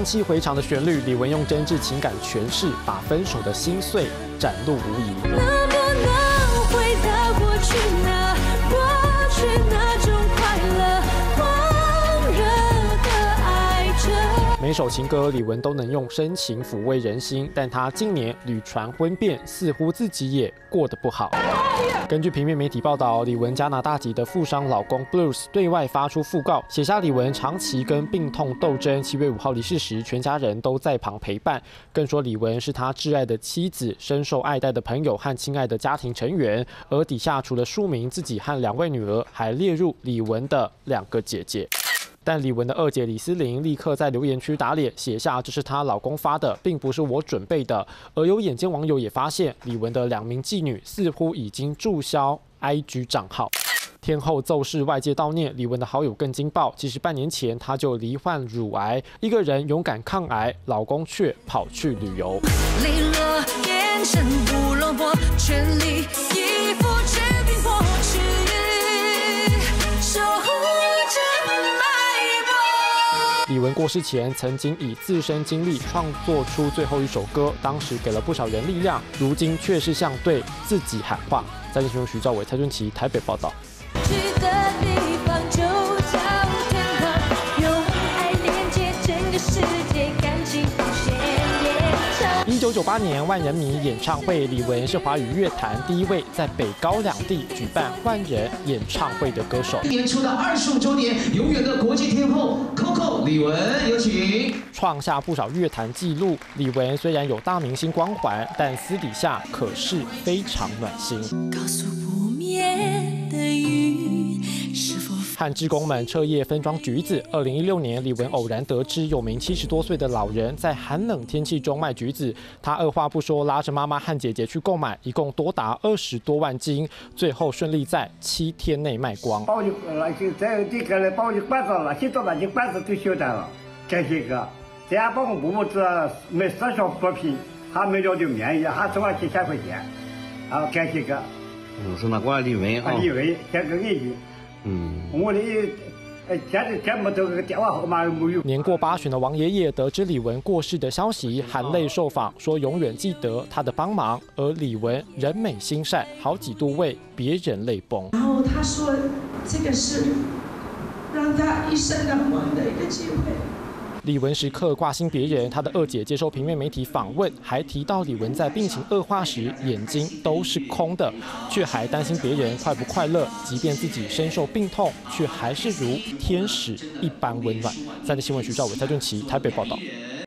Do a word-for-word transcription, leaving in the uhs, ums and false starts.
荡气回肠的旋律，李玟用真挚情感诠释，把分手的心碎展露无遗。 能不能回到过去那过去那种快乐，狂热的爱着。 每首情歌，李玟都能用深情抚慰人心，但她近年屡传婚变，似乎自己也过得不好。根据平面媒体报道，李玟加拿大籍的富商老公 Blues 对外发出讣告，写下李玟长期跟病痛斗争，七月五号离世时，全家人都在旁陪伴。更说李玟是他挚爱的妻子，深受爱戴的朋友和亲爱的家庭成员。而底下除了署名自己和两位女儿，还列入李玟的两个姐姐。但李玟的二姐李思玲立刻在留言区打脸，写下这是她老公发的，并不是我准备的。而有眼尖网友也发现，李玟的两名妓女似乎已经注销 I G 账号。天后奏事外界悼念，李玟的好友更惊爆，其实半年前她就罹患乳癌，一个人勇敢抗癌，老公却跑去旅游。 泪落眼神不落魄，全力以赴全凭迫去守护着脉搏。 李玟过世前，曾经以自身经历创作出最后一首歌，当时给了不少人力量，如今却是向对自己喊话。在新闻徐兆伟、蔡俊琪台北报道。 去的地方就叫天堂，用爱连接整个世界，感情无限延长。 一九九八年万人迷演唱会，李玟是华语乐坛第一位在北高两地举办万人演唱会的歌手。 今年出道二十五周年，永远的国际天后 Coco 李玟，有请。 创下不少乐坛纪录。李玟虽然有大明星光环，但私底下可是非常暖心。 告诉不灭的雨，是否和志工们彻夜分装橘子。二零一六年，李玟偶然得知有名七十多岁的老人在寒冷天气中卖橘子，她二话不说，拉着妈妈和姐姐去购买，一共多达二十多万斤，最后顺利在七天内卖光。 包就那就这这个呢，包就关着了，现在把这关子都修掉了，这些个，这样包括不不止卖十箱果品，还卖了就面衣，还挣了几千块钱，啊，这些个。 嗯，是那过来李玟啊。 李玟，这个眼睛。嗯，我的呃，现在这么多个电话号码都没有。 年过八旬的王爷爷得知李玟过世的消息，含泪受访，说永远记得她的帮忙。而李玟人美心善，好几度为别人泪崩。 然后他说，这个是让他一生难忘的一个机会。 李玟时刻挂心别人，她的二姐接受平面媒体访问，还提到李玟在病情恶化时眼睛都是空的，却还担心别人快不快乐。即便自己深受病痛，却还是如天使一般温暖。三立新闻徐兆伟、蔡俊琪台北报道。